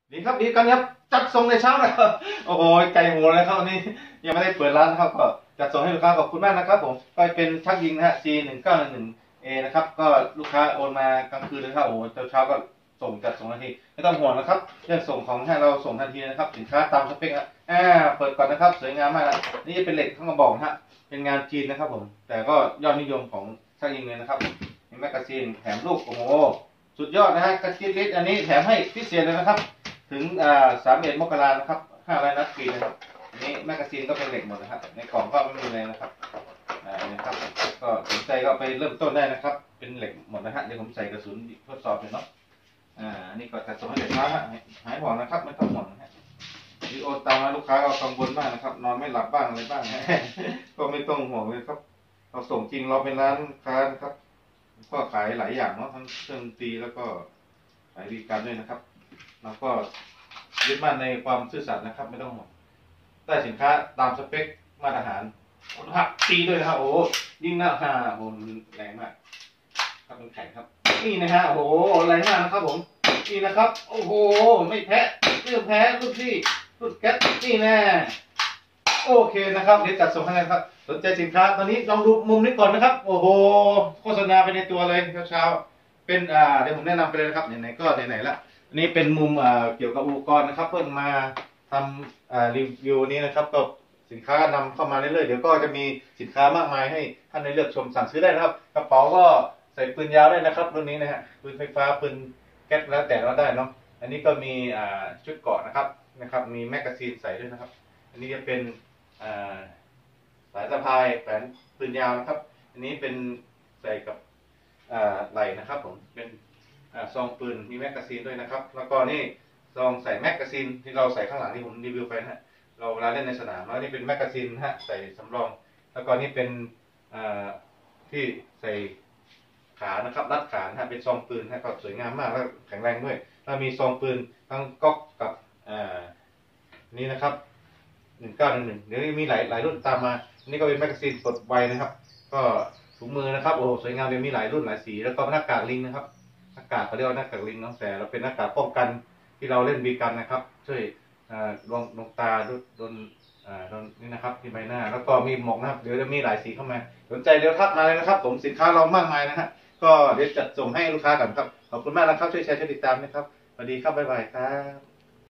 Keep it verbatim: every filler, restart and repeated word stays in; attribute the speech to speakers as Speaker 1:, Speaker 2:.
Speaker 1: ดีครับดีกันครับจัดส่งในเช้านะครับโอ้โหไก่โหเลยครับวันนี้ยังไม่ได้เปิดร้านนะครับก็จัดส่งให้ลูกค้าขอบคุณมากนะครับผมก็เป็นชักยิงนะฮะ ซี หนึ่งเก้าหนึ่งหนึ่ง เอ นะครับก็ลูกค้าโอนมากลางคืนเลยครับโอ้โหเช้าเช้าก็ส่งจัดส่งทันทีไม่ต้องห่วงนะครับเรื่องส่งของให้เราส่งทันทีนะครับสินค้าตามสเปคนะอ่าเปิดก่อนนะครับสวยงามมากนะนี่เป็นเหล็กทั้งกระบอกนะฮะเป็นงานจีนนะครับผมแต่ก็ยอดนิยมของชักยิงเลยนะครับมีแมกกาซีนแถมลูกโอ้โหสุดยอดนะฮะกระชิดลิตอันนี้แถมให้พิเศษเลยนะครับถึงอ่าสามเอ็ดมกรานะครับห้าร้อยนัดฟรีนะครับอันนี้แมกกาซีนก็เป็นเหล็กหมดนะครับในกล่องก็ไม่มีอะไรนะครับอ่านะครับก็สนใจก็ไปเริ่มต้นได้นะครับเป็นเหล็กหมดนะฮะเดี๋ยวผมใส่กระสุนทดสอบเลยเนาะอ่านี่ก็จัดส่งให้ลูกค้าฮะหายห่วงนะครับไม่ต้องห่วงนะฮะวิดีโอตามมาลูกค้าก็กังวลมากนะครับนอนไม่หลับบ้างอะไรบ้างนะก็ไม่ต้องห่วงเลยครับเราส่งจริงเราเป็นร้านค้านะครับก็ขายหลายอย่างเนาะทั้งเครื่องดนตรีแล้วก็ขายบริการด้วยนะครับเราก็ยึดมั่นในความซื่อสัตย์นะครับไม่ต้องห่วงได้สินค้าตามสเปคมาตรฐานคุณภาพดีด้วยนะครับโอ้ยิ่งหน้าหาโอ้แรงมากครับเป็นแข็งครับนี่นะฮะโอ้โหแรงมากนะครับผมนี่นะครับโอ้โหไม่แพ้ไม่แพ้รุ่นพี่รุ่นแก๊สนี่แน่โอเคนะครับเดี๋ยวจัดส่งให้นะครับสนใจสินค้าตอนนี้ลองดูมุมนี้ก่อนนะครับโอ้โหโฆษณาไปในตัวเลยเช้าๆเป็นอ่าเดี๋ยวผมแนะนำไปเลยนะครับไหนๆก็ไหนๆละอันนี้เป็นมุมอ่าเกี่ยวกับอุปกรณ์นะครับเพิ่งมาทำอ่ารีวิวนี้นะครับก็สินค้านำเข้ามาเรื่อยๆเดี๋ยวก็จะมีสินค้ามากมายให้ท่านได้เลือกชมสั่งซื้อได้นะครับกระเป๋าก็ใส่ปืนยาวได้นะครับรุ่นนี้นะฮะปืนไฟฟ้าปืนแก๊สแล้วแต่เราได้เนาะอันนี้ก็มีอ่าชุดเกราะนะครับนะครับมีแมกกาซีนใส่ด้วยนะครับอันนี้จะเป็นอ่าสายสะพายแขวนปืนยาวนะครับอันนี้เป็นใส่กับอ่าไหล่นะครับผมเป็นซองปืนมีแมกกาซีนด้วยนะครับแล้วก็นี่ซองใส่แมกกาซีนที่เราใส่ข้างหลังที่ผมรีวิวไปนะฮะเราเวลาเล่นในสนามแล้วนี่เป็นแมกกาซีนฮะใส่สำรองแล้วก็นี่เป็นที่ใส่ขานะครับรัดขานะฮะเป็นซองปืนฮะก็สวยงามมากแล้วแข็งแรงด้วยแล้วมีซองปืนทั้งก๊อกกับนี่นะครับหนึ่งเก้าหนึ่งหนึ่งเดี๋ยวมีหลายหลายรุ่นตามมาอันนี้ก็เป็นแมกกาซีนปลดไวนะครับก็ถุงมือนะครับโอ้สวยงามเดี๋ยวมีหลายรุ่นหลายสีแล้วก็หน้ากากลิงนะครับหน้ากากเขาเรียกว่าหน้ากากลิงเนาะแต่เราเป็นหน้ากากป้องกันที่เราเล่นบีกันนะครับช่วยลงลงตาโดนโดนนี่นะครับที่ใบหน้าแล้วก็มีหมวกนะครับเดี๋ยวจะมีหลายสีเข้ามาสนใจเดี๋ยวทักมาเลยนะครับผมสินค้าเรามากมายนะฮะก็เดี๋ยวจัดส่งให้ลูกค้ากันครับขอบคุณมากนะครับช่วยแชร์ช่วยติดตามนะครับสวัสดีครับบ๊ายบายครับ